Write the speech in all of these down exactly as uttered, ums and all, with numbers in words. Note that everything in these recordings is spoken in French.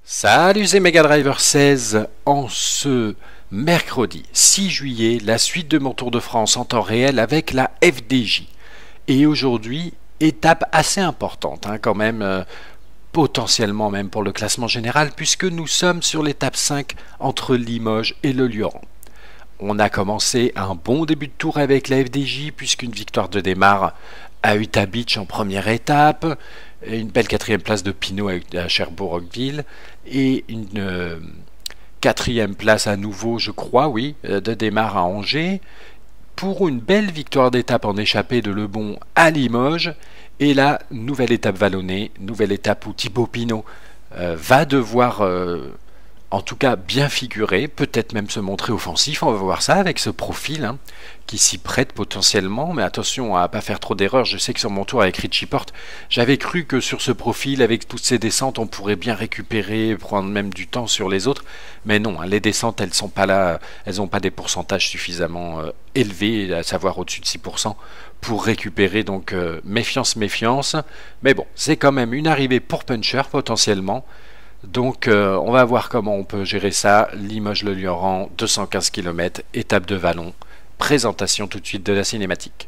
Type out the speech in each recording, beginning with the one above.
Salut, c'est Mega Driver seize. En ce mercredi six juillet, la suite de mon Tour de France en temps réel avec la F D J. Et aujourd'hui, étape assez importante hein, quand même, euh, potentiellement même pour le classement général, puisque nous sommes sur l'étape cinq entre Limoges et le Lioran. On a commencé un bon début de tour avec la F D J, puisqu'une victoire de démarre à Utah Beach en première étape, une belle quatrième place de Pinot à Cherbourg-Roqueville, et une euh, quatrième place à nouveau, je crois, oui, de démarre à Angers, pour une belle victoire d'étape en échappée de Lebon à Limoges, et la nouvelle étape vallonnée, nouvelle étape où Thibaut Pinot euh, va devoir... Euh, en tout cas bien figuré, peut-être même se montrer offensif, on va voir ça avec ce profil hein, qui s'y prête potentiellement, mais attention à ne pas faire trop d'erreurs. Je sais que sur mon tour avec Richie Porte, j'avais cru que sur ce profil, avec toutes ces descentes, on pourrait bien récupérer, prendre même du temps sur les autres, mais non, hein, les descentes, elles sont pas là, elles n'ont pas des pourcentages suffisamment euh, élevés, à savoir au-dessus de six pour cent, pour récupérer, donc euh, méfiance, méfiance, mais bon, c'est quand même une arrivée pour Puncher potentiellement. Donc euh, on va voir comment on peut gérer ça. Limoges-le-Lioran, deux cent quinze kilomètres, étape de vallon. Présentation tout de suite de la cinématique.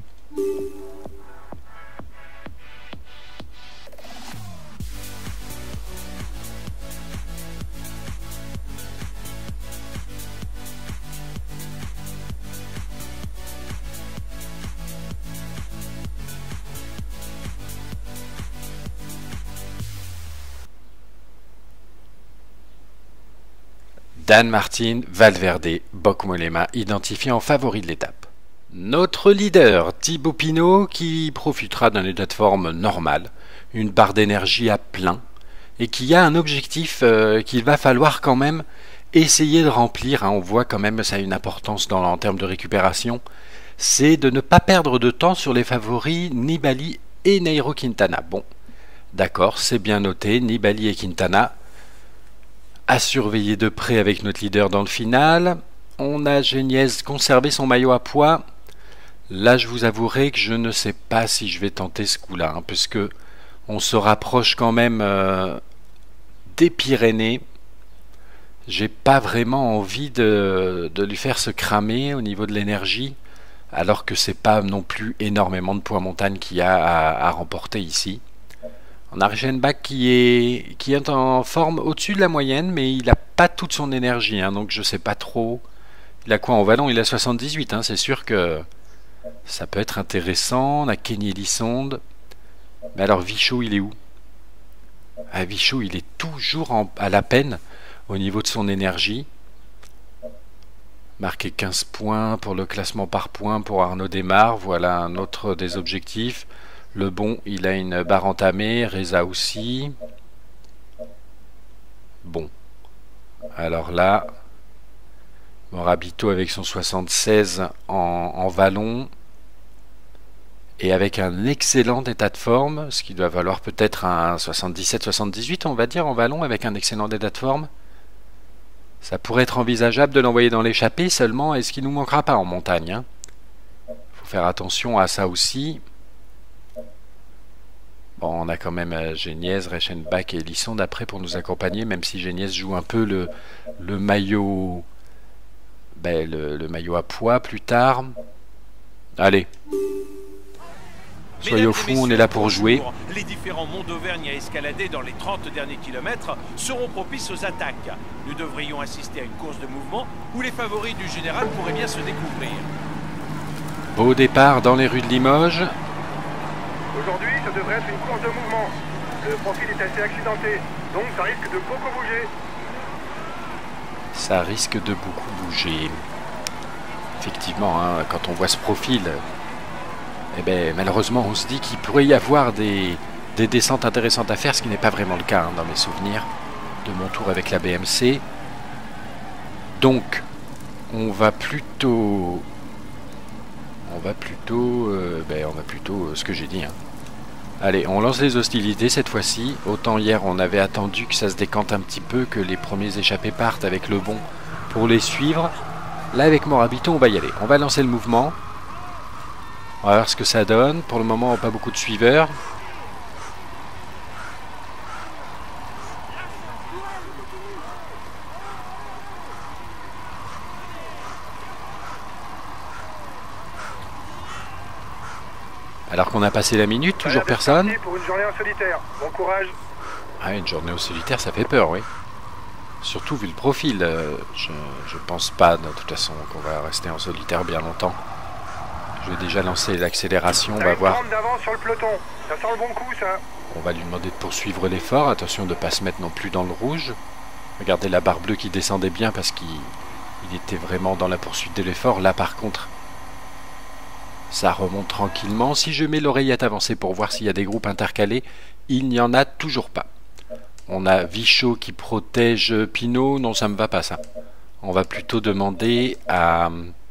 Dan Martin, Valverde, Boc Mollema identifiés en favori de l'étape. Notre leader, Thibaut Pinot, qui profitera d'un état de forme normal, une barre d'énergie à plein, et qui a un objectif euh, qu'il va falloir quand même essayer de remplir, hein, on voit quand même ça a une importance dans, en termes de récupération, c'est de ne pas perdre de temps sur les favoris Nibali et Nairo Quintana. Bon, d'accord, c'est bien noté, Nibali et Quintana, à surveiller de près avec notre leader dans le final. On a Geniez conservé son maillot à poids. Là, je vous avouerai que je ne sais pas si je vais tenter ce coup-là, hein, puisque on se rapproche quand même euh, des Pyrénées. J'ai pas vraiment envie de, de lui faire se cramer au niveau de l'énergie, alors que c'est pas non plus énormément de poids montagne qu'il y a à, à remporter ici. On a Reichenbach qui est, qui est en forme au-dessus de la moyenne, mais il n'a pas toute son énergie, hein, donc je sais pas trop. Il a quoi en vallon? Il a soixante-dix-huit, hein, c'est sûr que ça peut être intéressant. On a Kenny Elissonde. Mais alors Vichot, il est où? Ah, Vichot, il est toujours en, à la peine au niveau de son énergie. Marqué quinze points pour le classement par points pour Arnaud Desmar. Voilà un autre des objectifs. Le bon, il a une barre entamée, Reza aussi. Bon. Alors là, Morabito avec son soixante-seize en, en vallon. Et avec un excellent état de forme, ce qui doit valoir peut-être un soixante-dix-sept soixante-dix-huit, on va dire, en vallon, avec un excellent état de forme. Ça pourrait être envisageable de l'envoyer dans l'échappée, seulement est-ce qu'il ne nous manquera pas en montagne hein? Faut faire attention à ça aussi. Bon, on a quand même euh, Geniez, Reichenbach et Elisson d'après pour nous accompagner, même si Geniez joue un peu le, le maillot ben, le, le maillot à poids plus tard. Allez. Soyez au fond, on est là pour jouer. Les différents monts d'Auvergne à escalader dans les trente derniers kilomètres seront propices aux attaques. Nous devrions assister à une course de mouvement où les favoris du général pourraient bien se découvrir. Beau départ dans les rues de Limoges. Aujourd'hui, ça devrait être une course de mouvement. Le profil est assez accidenté, donc ça risque de beaucoup bouger. Ça risque de beaucoup bouger. Effectivement, hein, quand on voit ce profil, eh ben, malheureusement, on se dit qu'il pourrait y avoir des, des descentes intéressantes à faire, ce qui n'est pas vraiment le cas hein, dans mes souvenirs de mon tour avec la B M C. Donc, on va plutôt... On va plutôt, euh, ben on va plutôt euh, ce que j'ai dit. Hein. Allez, on lance les hostilités cette fois-ci. Autant hier, on avait attendu que ça se décante un petit peu, que les premiers échappés partent avec le bon pour les suivre. Là, avec Morabito, on va y aller. On va lancer le mouvement. On va voir ce que ça donne. Pour le moment, pas beaucoup de suiveurs. Alors qu'on a passé la minute, toujours personne. Pour une journée en solitaire. Bon courage. Ah, une journée au solitaire, ça fait peur, oui. Surtout vu le profil. Euh, je, je pense pas, de toute façon, qu'on va rester en solitaire bien longtemps. Je vais déjà lancer l'accélération, on va voir. d'avance sur le peloton. Ça sent le bon coup, ça. On va lui demander de poursuivre l'effort. Attention de ne pas se mettre non plus dans le rouge. Regardez la barre bleue qui descendait bien parce qu'il il était vraiment dans la poursuite de l'effort. Là, par contre, ça remonte tranquillement. Si je mets l'oreillette avancée pour voir s'il y a des groupes intercalés, il n'y en a toujours pas. On a Vichot qui protège Pinot. Non, ça me va pas, ça. On va plutôt demander à...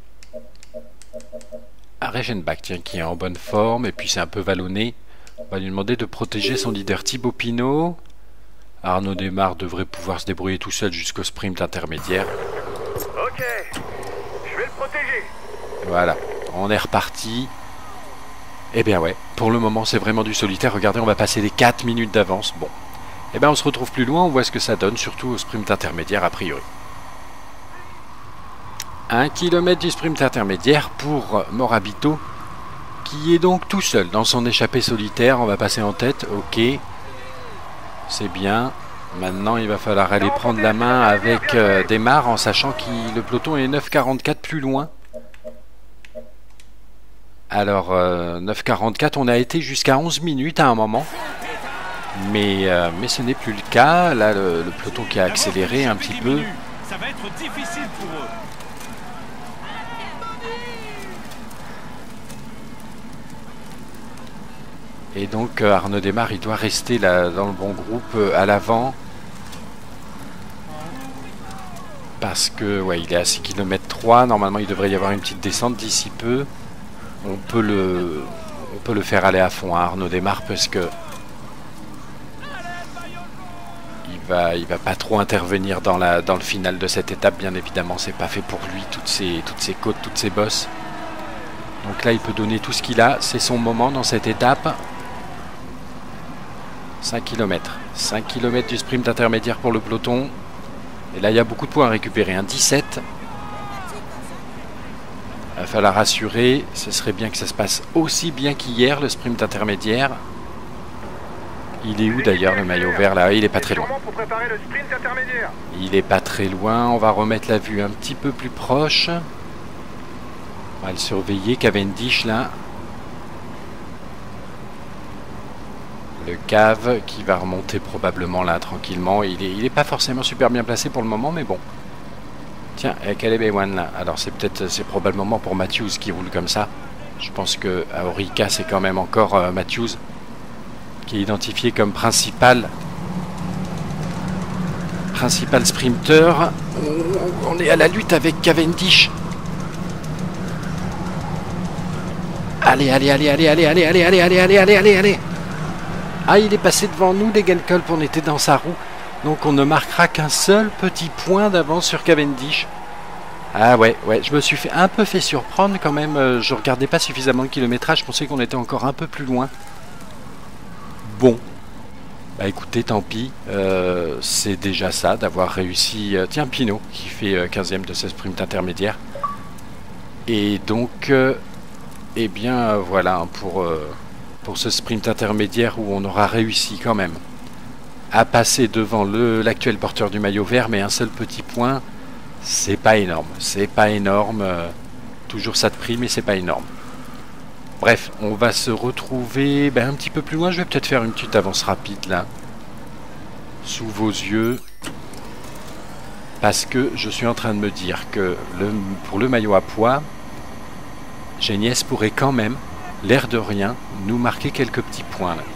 à Reichenbach, tiens, qui est en bonne forme. Et puis, c'est un peu vallonné. On va lui demander de protéger son leader Thibaut Pinot. Arnaud Démare devrait pouvoir se débrouiller tout seul jusqu'au sprint intermédiaire. Ok, je vais le protéger. Voilà, on est reparti. Eh bien ouais, pour le moment c'est vraiment du solitaire. Regardez, on va passer les quatre minutes d'avance. Bon, eh bien on se retrouve plus loin, on voit ce que ça donne, surtout au sprint intermédiaire a priori. Un kilomètre du sprint intermédiaire pour Morabito, qui est donc tout seul dans son échappée solitaire. On va passer en tête, ok. C'est bien. Maintenant, il va falloir aller prendre la main avec euh, Démare en sachant que le peloton est neuf quarante-quatre plus loin. Alors, euh, neuf quarante-quatre, on a été jusqu'à onze minutes à un moment. Mais, euh, mais ce n'est plus le cas. Là, le, le peloton qui a accéléré un petit peu. Ça va être difficile pour eux. Et donc euh, Arnaud Démare, il doit rester là, dans le bon groupe euh, à l'avant. Parce que ouais, il est à six kilomètres trois. Normalement, il devrait y avoir une petite descente d'ici peu. On peut le, on peut le faire aller à fond à Arnaud Démare parce que il va, il va pas trop intervenir dans, la, dans le final de cette étape. Bien évidemment, c'est pas fait pour lui, toutes ces, toutes ces côtes, toutes ces bosses. Donc là, il peut donner tout ce qu'il a. C'est son moment dans cette étape. cinq kilomètres. cinq kilomètres du sprint intermédiaire pour le peloton. Et là, il y a beaucoup de points à récupérer. Un dix-sept. Il va falloir rassurer. Ce serait bien que ça se passe aussi bien qu'hier, le sprint intermédiaire. Il est où d'ailleurs, le maillot vert là? Il est pas très loin. Il est pas très loin. On va remettre la vue un petit peu plus proche. On va le surveiller. Cavendish là. Le cave qui va remonter probablement là tranquillement. Il est, il est pas forcément super bien placé pour le moment, mais bon. Tiens, Caleb Ewan là. Alors c'est peut-être, c'est probablement pour Matthews qui roule comme ça. Je pense que à Orica c'est quand même encore euh, Matthews qui est identifié comme principal principal sprinter. On est à la lutte avec Cavendish. Allez, allez, allez, allez, allez, allez, allez, allez, allez, allez, allez, allez, allez. Ah, il est passé devant nous, Degenkolb, on était dans sa roue. Donc on ne marquera qu'un seul petit point d'avance sur Cavendish. Ah ouais, ouais, je me suis fait un peu fait surprendre quand même. Je regardais pas suffisamment le kilométrage, je pensais qu'on était encore un peu plus loin. Bon. Bah écoutez, tant pis. Euh, c'est déjà ça, d'avoir réussi... Euh, tiens, Pinot, qui fait euh, quinzième de ce sprint intermédiaire. Et donc... Euh, eh bien, euh, voilà, pour... Euh, pour ce sprint intermédiaire où on aura réussi quand même à passer devant le l'actuel porteur du maillot vert, mais un seul petit point, c'est pas énorme, c'est pas énorme, euh, toujours ça de prix, mais c'est pas énorme. Bref, on va se retrouver ben, un petit peu plus loin. Je vais peut-être faire une petite avance rapide là, sous vos yeux, parce que je suis en train de me dire que le, pour le maillot à pois, Geniès pourrait quand même, l'air de rien, nous marquer quelques petits points là.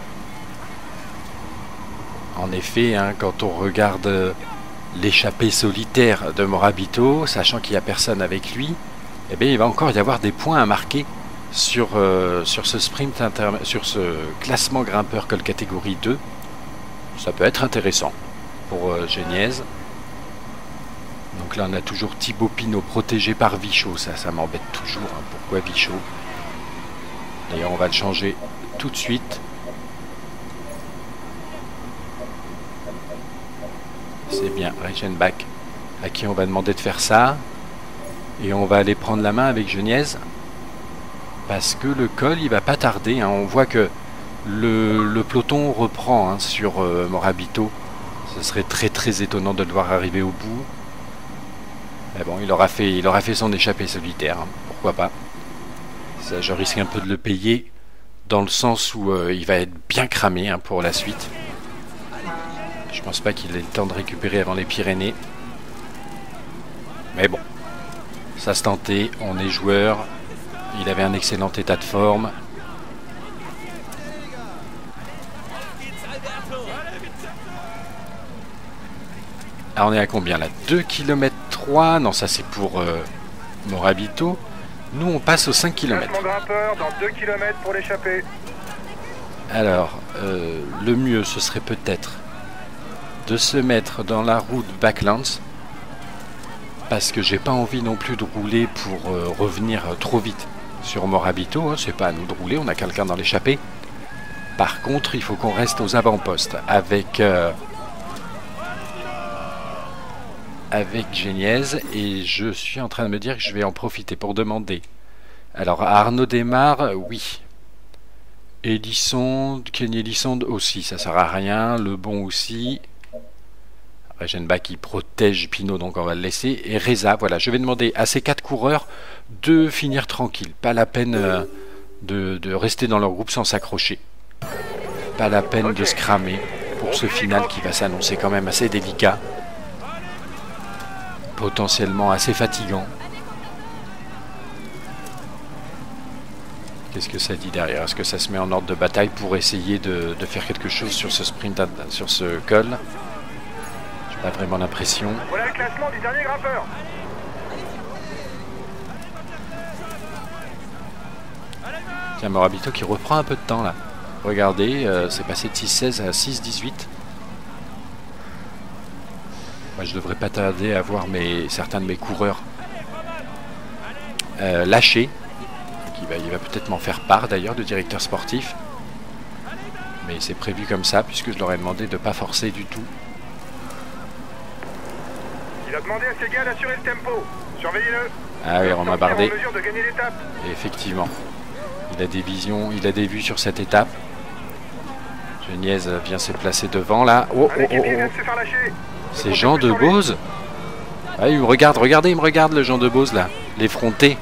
En effet, hein, quand on regarde euh, l'échappée solitaire de Morabito, sachant qu'il n'y a personne avec lui, eh bien, il va encore y avoir des points à marquer sur, euh, sur ce sprint inter sur ce classement grimpeur col catégorie deux. Ça peut être intéressant pour euh, Geniez. Donc là, on a toujours Thibaut Pinot protégé par Vichot. Ça, ça m'embête toujours. Hein. Pourquoi Vichot? D'ailleurs, on va le changer tout de suite. C'est bien, Reichenbach, à qui on va demander de faire ça. Et on va aller prendre la main avec Geniez. Parce que le col, il va pas tarder. Hein. On voit que le, le peloton reprend hein, sur euh, Morabito. Ce serait très très étonnant de le voir arriver au bout. Mais bon, il aura fait, il aura fait son échappée solitaire. Hein. Pourquoi pas. Ça, je risque un peu de le payer dans le sens où euh, il va être bien cramé hein, pour la suite. Je pense pas qu'il ait le temps de récupérer avant les Pyrénées. Mais bon, ça se tentait. On est joueur. Il avait un excellent état de forme. Alors on est à combien là? deux kilomètres trois. Non, ça c'est pour euh, Morabito. Nous on passe aux cinq kilomètres. Classement grimpeur dans deux kilomètres pour l'échappée. Alors, euh, le mieux ce serait peut-être de se mettre dans la route Backlands. Parce que j'ai pas envie non plus de rouler pour euh, revenir trop vite sur Morabito. Hein. C'est pas à nous de rouler, on a quelqu'un dans l'échappée. Par contre, il faut qu'on reste aux avant-postes avec... Euh, avec Geniez et je suis en train de me dire que je vais en profiter pour demander. Alors à Arnaud Desmar, oui. Elisson, Kenny Elisson aussi, ça sert à rien. Le bon aussi. Regenbach qui protège Pinot, donc on va le laisser. Et Reza, voilà, je vais demander à ces quatre coureurs de finir tranquille. Pas la peine euh, de, de rester dans leur groupe sans s'accrocher. Pas la peine okay. de se cramer pour ce final qui va s'annoncer quand même assez délicat. Potentiellement assez fatigant. Qu'est-ce que ça dit derrière? Est-ce que ça se met en ordre de bataille pour essayer de, de faire quelque chose sur ce sprint, sur ce col? J'ai pas vraiment l'impression. Voilà le classement du dernier grimpeur. Tiens, Morabito qui reprend un peu de temps là. Regardez, euh, c'est passé de six seize à six dix-huit. Moi, je devrais pas tarder à voir mes, certains de mes coureurs euh, lâchés. Il va, il va peut-être m'en faire part d'ailleurs, le directeur sportif. Mais c'est prévu comme ça, puisque je leur ai demandé de ne pas forcer du tout. Il a demandé à ses gars d'assurer le tempo. Surveillez-le. Ah oui, on m'a bardé. En mesure de gagner l'étape. Et effectivement, il a des visions, il a des vues sur cette étape. Geniez vient se placer devant là. Oh, oh, oh, oh. C'est Jean de Bose. Ah, il me regarde, regardez, il me regarde le Jean de Bose là, l'effronté.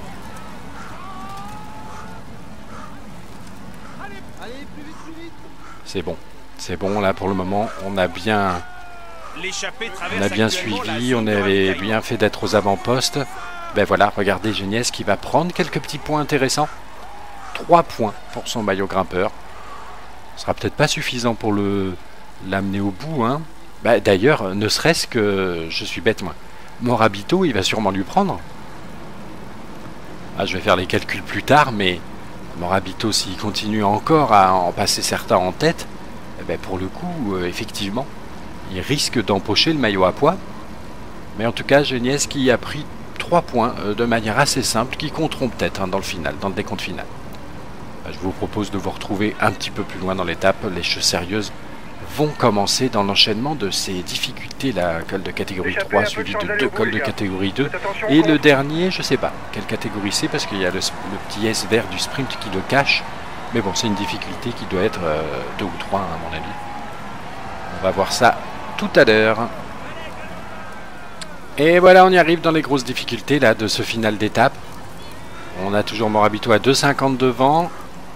C'est bon, c'est bon là pour le moment. On a bien, on a bien suivi, on avait bien fait d'être aux avant-postes. Ben voilà, regardez Geniez qui va prendre quelques petits points intéressants. trois points pour son maillot grimpeur. Ce sera peut-être pas suffisant pour le l'amener au bout, hein. Bah, d'ailleurs, ne serait-ce que... Je suis bête, moi. Morabito, il va sûrement lui prendre. Ah, je vais faire les calculs plus tard, mais... Morabito, s'il continue encore à en passer certains en tête, eh ben, pour le coup, euh, effectivement, il risque d'empocher le maillot à pois. Mais en tout cas, Geniez qui a pris trois points euh, de manière assez simple, qui compteront peut-être hein, dans le final, dans le décompte final. Bah, je vous propose de vous retrouver un petit peu plus loin dans l'étape. Les choses sérieuses vont commencer dans l'enchaînement de ces difficultés, la col de catégorie trois suivi de deux cols de catégorie deux et le dernier je sais pas quelle catégorie c'est parce qu'il y a le, le petit S vert du sprint qui le cache, mais bon c'est une difficulté qui doit être euh, deux ou trois à mon avis. On va voir ça tout à l'heure. Et voilà, on y arrive dans les grosses difficultés là de ce final d'étape. On a toujours Morabito à deux cinquante devant.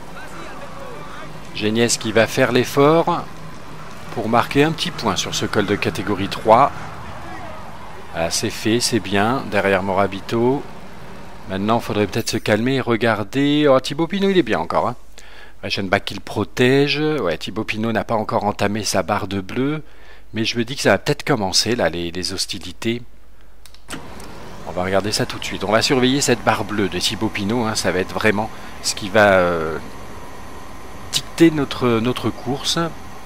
Geniez qui va faire l'effort pour marquer un petit point sur ce col de catégorie trois. Voilà, c'est fait, c'est bien, derrière Morabito. Maintenant, il faudrait peut-être se calmer et regarder... Oh, Thibaut Pinot, il est bien encore. Hein. Regenbach qui le protège. Ouais, Thibaut Pinot n'a pas encore entamé sa barre de bleu. Mais je me dis que ça va peut-être commencer, là, les, les hostilités. On va regarder ça tout de suite. On va surveiller cette barre bleue de Thibaut Pinot. Hein. Ça va être vraiment ce qui va euh, dicter notre, notre course.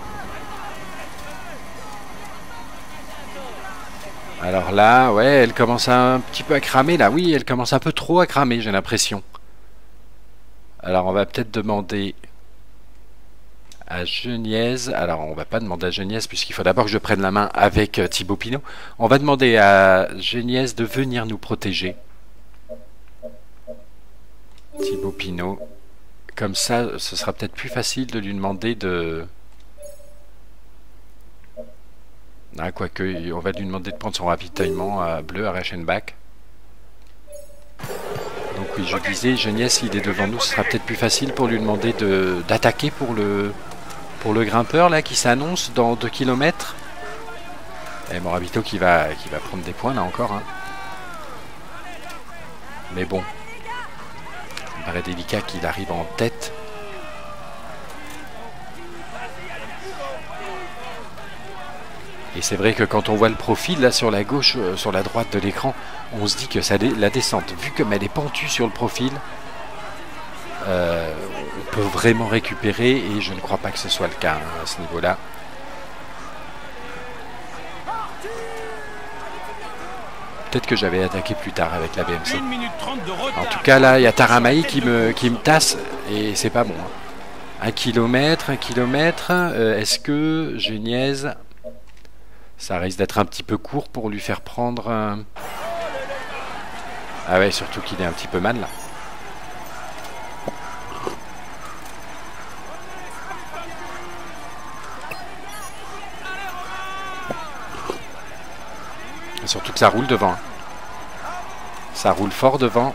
Alors là, ouais, elle commence un petit peu à cramer, là. Oui, elle commence un peu trop à cramer, j'ai l'impression. Alors, on va peut-être demander à Geniez. Alors, on va pas demander à Geniez, puisqu'il faut d'abord que je prenne la main avec euh, Thibaut Pinot. On va demander à Geniez de venir nous protéger. Thibaut Pinot. Comme ça, ce sera peut-être plus facile de lui demander de... Ah, quoique, on va lui demander de prendre son ravitaillement à bleu à Reichenbach. Donc oui, je disais, Geniez, s'il est devant nous, ce sera peut-être plus facile pour lui demander de d'attaquer pour le, pour le grimpeur là qui s'annonce dans deux kilomètres. Et Morabito qui va, qui va prendre des points là encore. Hein. Mais bon, ça me paraît délicat qu'il arrive en tête. Et c'est vrai que quand on voit le profil là sur la gauche, euh, sur la droite de l'écran, on se dit que ça, la descente, vu comme elle est pentue sur le profil, euh, on peut vraiment récupérer et je ne crois pas que ce soit le cas hein, à ce niveau-là. Peut-être que j'avais attaqué plus tard avec la B M C. En tout cas là, il y a Taramaï qui me, qui me tasse et c'est pas bon. Hein. Un kilomètre, un kilomètre, euh, est-ce que Geniez... Ça risque d'être un petit peu court pour lui faire prendre... Un... Ah ouais, surtout qu'il est un petit peu mal là. Et surtout que ça roule devant. Hein. Ça roule fort devant.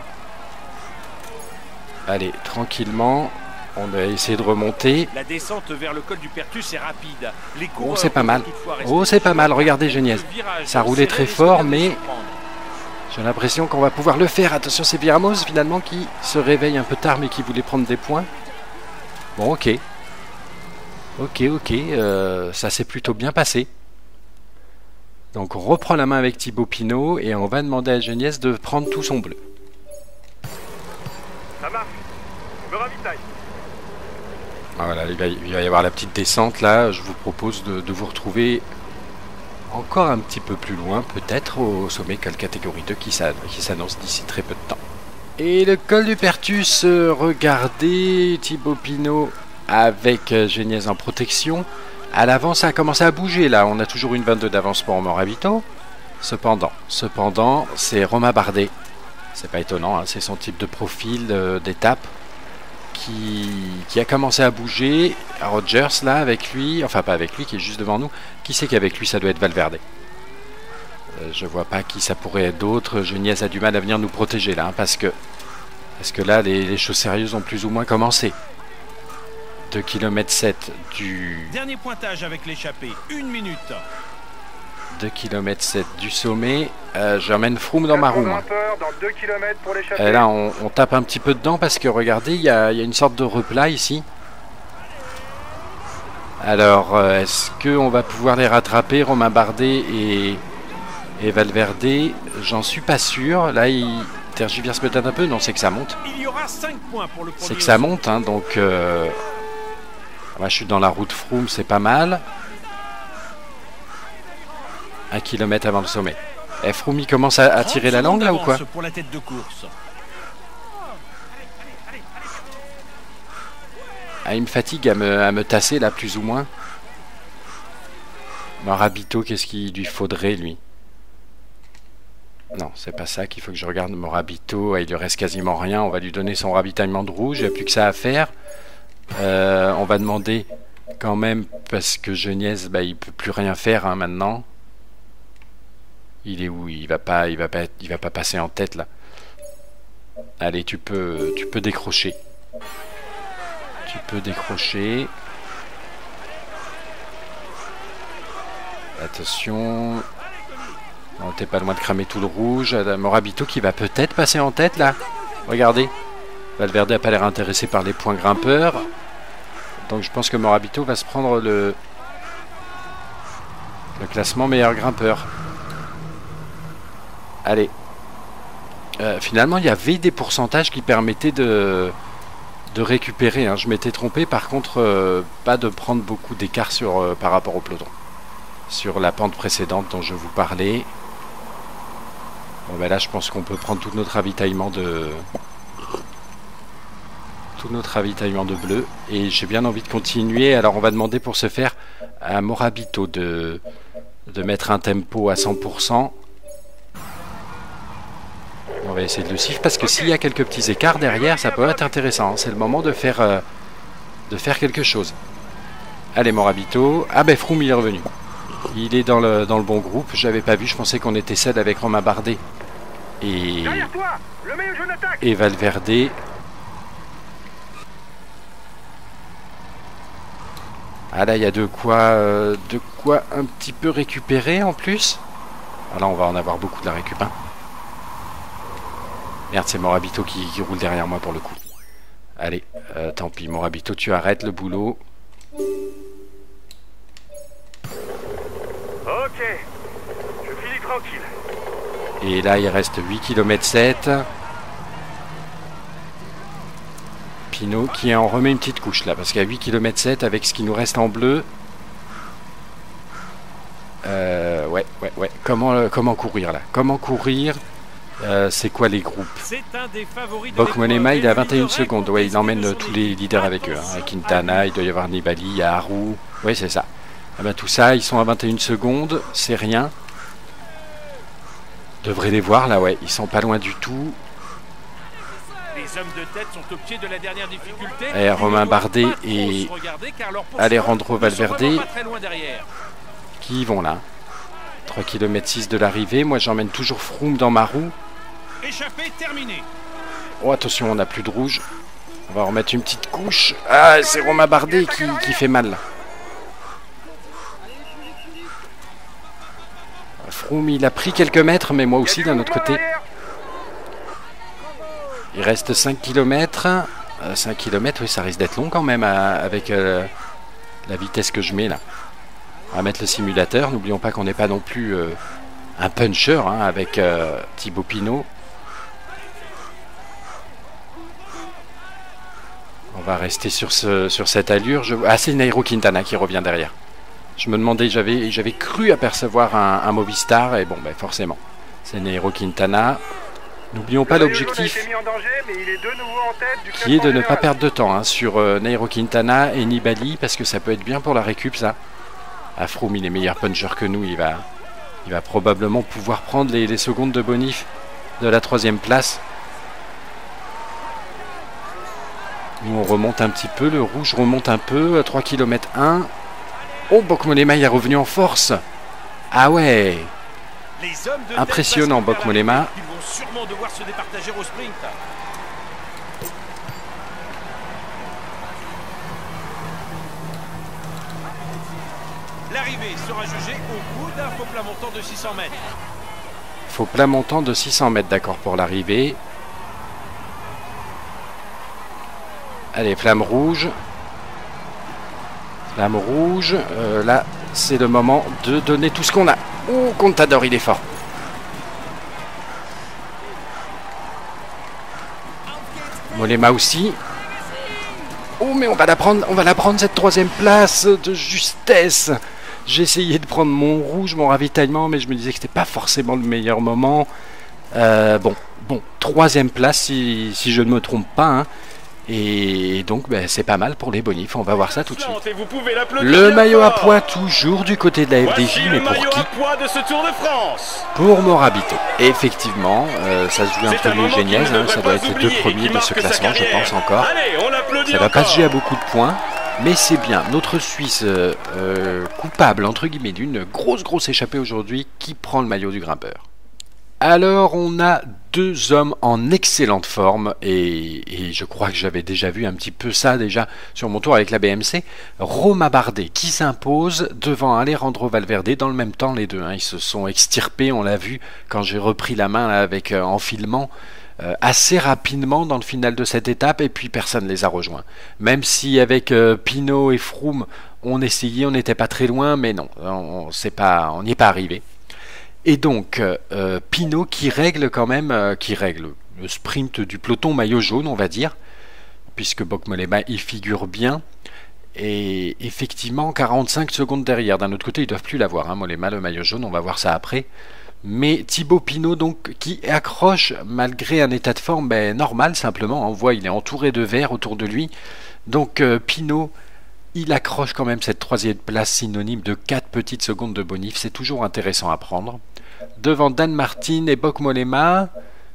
Allez, tranquillement. On va essayer de remonter. La descente vers le col du Pertus est rapide. Les oh, c'est pas mal. Oh, c'est pas mal. Regardez, Geniez. Ça roulait très fort, mais j'ai l'impression qu'on va pouvoir le faire. Attention, c'est Viramos, finalement, qui se réveille un peu tard, mais qui voulait prendre des points. Bon, ok. Ok, ok. Euh, ça s'est plutôt bien passé. Donc, on reprend la main avec Thibaut Pinot et on va demander à Geniez de prendre tout son bleu. Ça marche. Je me ravitaille. Voilà, il va, il va y avoir la petite descente là. Je vous propose de, de vous retrouver encore un petit peu plus loin, peut-être au sommet quelle catégorie deux qui s'annonce d'ici très peu de temps. Et le col du Pertus, regardez Thibaut Pinot avec Geniez en protection. À l'avant, ça a commencé à bouger là. On a toujours une vingt-deux d'avance pour Morabito. Cependant, cependant, c'est Romain Bardet. C'est pas étonnant, hein, c'est son type de profil euh, d'étape. Qui, qui a commencé à bouger. Rogers là avec lui, enfin pas avec lui qui est juste devant nous. Qui sait qu'avec lui ça doit être Valverde. euh, Je vois pas qui ça pourrait être d'autre. Geniez a du mal à venir nous protéger là hein, parce que parce que là les, les choses sérieuses ont plus ou moins commencé. deux kilomètres sept du... Dernier pointage avec l'échappée, une minute. deux kilomètres sept du sommet. Euh, J'emmène Froome dans ma roue. Et là, on, on tape un petit peu dedans parce que regardez, il y, y a une sorte de replat ici. Alors, euh, est-ce qu'on va pouvoir les rattraper, Romain Bardet et, et Valverde? J'en suis pas sûr. Là, il tergiverse peut-être un peu. Non, c'est que ça monte. Il y aura cinq points pour le premier. C'est que ça monte, hein, donc... Euh, moi, je suis dans la route Froome, c'est pas mal. Un kilomètre avant le sommet. Et Froome, il commence à, à tirer la langue là ou quoi? Pour la tête de course. Ah, il me fatigue à me, à me tasser là plus ou moins. Morabito, qu'est-ce qu'il lui faudrait lui? Non, c'est pas ça qu'il faut que je regarde. Morabito, il lui reste quasiment rien. On va lui donner son ravitaillement de rouge. Il n'y a plus que ça à faire. Euh, on va demander quand même parce que Geniez, bah, il peut plus rien faire hein, maintenant. Il est où? Il va pas, il va pas, il va pas passer en tête là. Allez, tu peux, tu peux décrocher. Tu peux décrocher. Attention. On t'es pas loin de cramer tout le rouge. Morabito qui va peut-être passer en tête là. Regardez. Valverde n'a pas l'air intéressé par les points grimpeurs. Donc je pense que Morabito va se prendre le, le classement meilleur grimpeur. Allez. Euh, finalement, il y avait des pourcentages qui permettaient de, de récupérer. Hein. Je m'étais trompé, par contre, euh, pas de prendre beaucoup d'écart sur euh, par rapport au peloton. Sur la pente précédente dont je vous parlais. Bon, ben là, je pense qu'on peut prendre tout notre ravitaillement de... Tout notre ravitaillement de bleu. Et j'ai bien envie de continuer. Alors, on va demander pour ce faire à Morabito de, de mettre un tempo à cent pour cent. On va essayer de le suivre parce que s'il y a quelques petits écarts derrière, ça peut être intéressant. C'est le moment de faire, euh, de faire quelque chose. Allez, Morabito. Ah ben Froome, il est revenu. Il est dans le, dans le bon groupe. J'avais pas vu, je pensais qu'on était seul avec Romain Bardet. Et, et Valverde. Ah là, il y a de quoi, euh, de quoi un petit peu récupérer en plus. Ah là, on va en avoir beaucoup de la récup. Hein. Merde, c'est Morabito qui, qui roule derrière moi pour le coup. Allez, euh, tant pis, Morabito, tu arrêtes le boulot. Ok, je finis tranquille. Et là, il reste huit kilomètres sept. Pinot qui en remet une petite couche là, parce qu'à huit kilomètres sept, avec ce qui nous reste en bleu... Euh, ouais, ouais, ouais. Comment, euh, comment courir là? Comment courir? euh, C'est quoi les groupes? Bok Mollema, il est à vingt et une secondes. Ouais, il emmène euh, tous les leaders avec eux. Hein. Quintana, il doit y avoir Nibali, il y a Haru. Ouais, c'est ça. Ah ben, tout ça, ils sont à vingt et une secondes. C'est rien. Devrait les voir là, ouais. Ils sont pas loin du tout. Les hommes de tête sont au pied de la dernière difficulté. Et Romain Bardet et Alejandro Valverde qui y vont là. trois kilomètres six de l'arrivée. Moi, j'emmène toujours Froome dans ma roue. Échappé, terminé. Oh, attention, on n'a plus de rouge. On va remettre une petite couche. Ah, c'est Romain Bardet qui, qui fait mal. Froome, il a pris quelques mètres, mais moi aussi d'un autre côté. Il reste cinq kilomètres. Euh, cinq kilomètres, oui, ça risque d'être long quand même à, avec euh, la vitesse que je mets là. On va mettre le simulateur. N'oublions pas qu'on n'est pas non plus euh, un puncher hein, avec euh, Thibaut Pinot. On va rester sur, ce, sur cette allure. Je... Ah, c'est Nairo Quintana qui revient derrière. Je me demandais, j'avais j'avais cru apercevoir un, un Movistar, et bon, ben forcément, c'est Nairo Quintana. N'oublions pas l'objectif, qui est de ne pas perdre de temps hein, sur euh, Nairo Quintana et Nibali, parce que ça peut être bien pour la récup, ça. Ah, Froome, il est meilleur puncher que nous, il va, il va probablement pouvoir prendre les, les secondes de bonif de la troisième place. Nous, on remonte un petit peu, le rouge remonte un peu, trois kilomètres un. Oh, Bok Mollema est revenu en force. Ah ouais. Impressionnant, Bok Mollema. Ils vont sûrement devoir se départager au sprint. L'arrivée sera jugée au bout d'un faux plat montant de six cents mètres. Faux plat montant de six cents mètres, d'accord, pour l'arrivée. Allez, flamme rouge. Flamme rouge. Euh, là, c'est le moment de donner tout ce qu'on a. Oh, Contador, il est fort. Mollema aussi. Oh, mais on va la prendre, on va la prendre cette troisième place de justesse. J'ai essayé de prendre mon rouge, mon ravitaillement, mais je me disais que c'était pas forcément le meilleur moment. Euh, bon, bon, troisième place si, si je ne me trompe pas. Hein. Et donc, ben, c'est pas mal pour les bonifs. On va voir ça tout de suite. Le maillot à pois toujours du côté de la F D J, mais pour qui? Pour Morabito. Et effectivement, euh, ça se joue un peu les géniaises. Hein, ça doit être les deux premiers de ce classement, je pense encore. Ça va pas se jouer à beaucoup de points. Mais c'est bien, notre Suisse euh, euh, coupable, entre guillemets, d'une grosse, grosse échappée aujourd'hui, qui prend le maillot du grimpeur. Alors, on a deux hommes en excellente forme, et, et je crois que j'avais déjà vu un petit peu ça déjà sur mon tour avec la B M C. Romain Bardet qui s'impose devant Alejandro Valverde, dans le même temps les deux. Hein, ils se sont extirpés, on l'a vu quand j'ai repris la main là, avec euh, en filmant. Euh, assez rapidement dans le final de cette étape, et puis personne ne les a rejoints. Même si avec euh, Pinot et Froome, on essayait, on n'était pas très loin, mais non, on n'y est pas arrivé. Et donc, euh, Pinot qui règle quand même, euh, qui règle le sprint du peloton maillot jaune, on va dire, puisque Bok Mollema y figure bien. Et effectivement, quarante-cinq secondes derrière. D'un autre côté, ils ne doivent plus l'avoir, hein, Mollema, le maillot jaune, on va voir ça après. Mais Thibaut Pinot, donc, qui accroche malgré un état de forme ben, normal, simplement. On voit, il est entouré de verre autour de lui. Donc, euh, Pinot, il accroche quand même cette troisième place synonyme de quatre petites secondes de bonif. C'est toujours intéressant à prendre. Devant Dan Martin et Bok Mollema,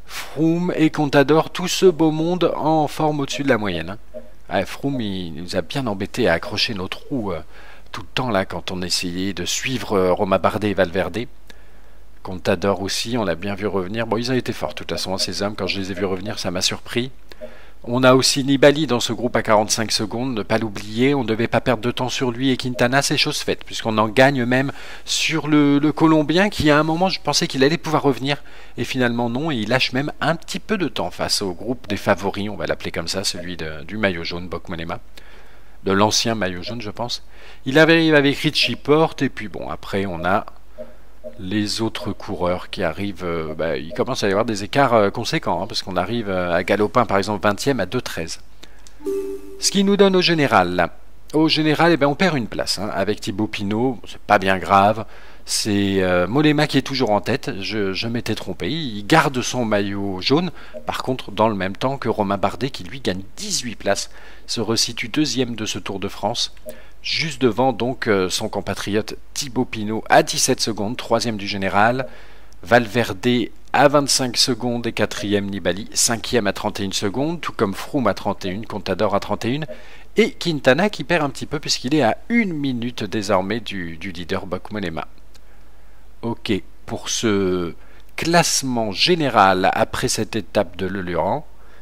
Froome et Contador, tout ce beau monde en forme au-dessus de la moyenne. Hein. Ah, Froome, il nous a bien embêté à accrocher notre roue euh, tout le temps là quand on essayait de suivre euh, Romain Bardet et Valverde. Contador aussi, on l'a bien vu revenir. Bon, ils ont été forts de toute façon, ces hommes. Quand je les ai vus revenir, ça m'a surpris. On a aussi Nibali dans ce groupe à quarante-cinq secondes, ne pas l'oublier. On ne devait pas perdre de temps sur lui et Quintana, c'est chose faite, puisqu'on en gagne même sur le, le Colombien qui, à un moment, je pensais qu'il allait pouvoir revenir. Et finalement, non. Et il lâche même un petit peu de temps face au groupe des favoris, on va l'appeler comme ça, celui de, du maillot jaune, Bok Mollema. De l'ancien maillot jaune, je pense. Il arrive avec Richie Porte, et puis bon, après, on a les autres coureurs qui arrivent, euh, bah, il commence à y avoir des écarts euh, conséquents, hein, parce qu'on arrive euh, à Galopin par exemple vingtième à deux treize. Ce qui nous donne au général, là. Au général, eh ben, on perd une place, hein, avec Thibaut Pinot, c'est pas bien grave, c'est euh, Mollema qui est toujours en tête, je, je m'étais trompé, il garde son maillot jaune, par contre dans le même temps que Romain Bardet qui lui gagne dix-huit places, se resitue deuxième de ce Tour de France, juste devant donc euh, son compatriote Thibaut Pinot à dix-sept secondes, troisième du général, Valverde à vingt-cinq secondes et quatrième Nibali, cinquième à trente et une secondes, tout comme Froome à trente et une, Contador à trente et une, et Quintana qui perd un petit peu puisqu'il est à une minute désormais du, du leader Bok Mollema. Ok, pour ce classement général après cette étape de l'Eluran,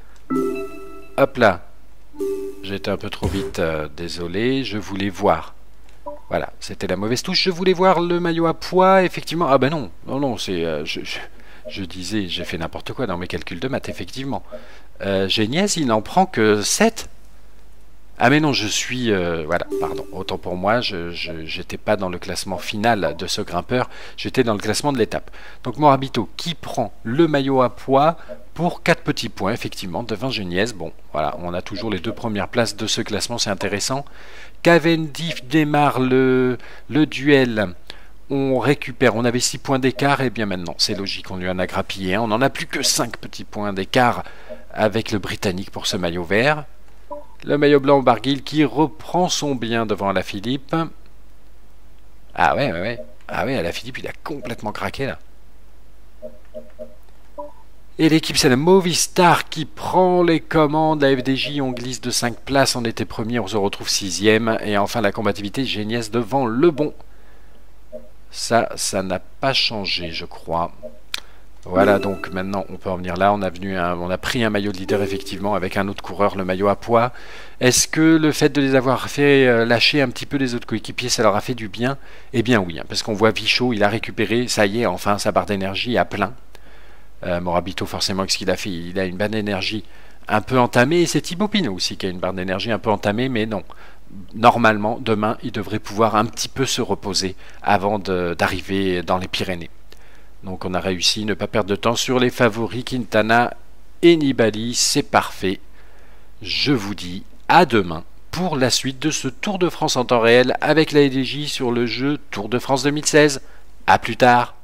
hop là, j'étais un peu trop vite, euh, désolé, je voulais voir. Voilà, c'était la mauvaise touche. Je voulais voir le maillot à poids, effectivement. Ah ben non, non, non, c'est... Euh, je, je, je disais, j'ai fait n'importe quoi dans mes calculs de maths, effectivement. Euh, Géniès, il n'en prend que sept. Ah mais non, je suis... Euh, voilà, pardon, autant pour moi, je n'étais pas dans le classement final de ce grimpeur, j'étais dans le classement de l'étape. Donc Morabito qui prend le maillot à poids pour quatre petits points, effectivement, devant Géniès. Bon, voilà, on a toujours les deux premières places de ce classement, c'est intéressant. Cavendish démarre le, le duel, on récupère, on avait six points d'écart, et bien maintenant, c'est logique, on lui en a grappillé un, on n'en a plus que cinq petits points d'écart avec le Britannique pour ce maillot vert. Le maillot blanc Barguil qui reprend son bien devant Alaphilippe. Ah ouais, ouais, ouais. Ah ouais, Alaphilippe, il a complètement craqué là. Et l'équipe, c'est la Movistar qui prend les commandes. La F D J, on glisse de cinq places. On était premier, on se retrouve sixième. Et enfin, la combativité, Géniès devant Le Bon. Ça, ça n'a pas changé, je crois. Voilà, donc maintenant on peut en venir là, on a, venu un, on a pris un maillot de leader effectivement avec un autre coureur, le maillot à poids. Est-ce que le fait de les avoir fait euh, lâcher un petit peu les autres coéquipiers, ça leur a fait du bien? Eh bien oui, hein, parce qu'on voit Vichot, il a récupéré, ça y est, enfin sa barre d'énergie à plein. Euh, Morabito forcément, ce qu'il a fait, il a une barre d'énergie un peu entamée, et c'est Thibaut Pinot aussi qui a une barre d'énergie un peu entamée, mais non. Normalement, demain, il devrait pouvoir un petit peu se reposer avant d'arriver dans les Pyrénées. Donc on a réussi, ne pas perdre de temps sur les favoris Quintana et Nibali, c'est parfait. Je vous dis à demain pour la suite de ce Tour de France en temps réel avec la F D J sur le jeu Tour de France deux mille seize. A plus tard.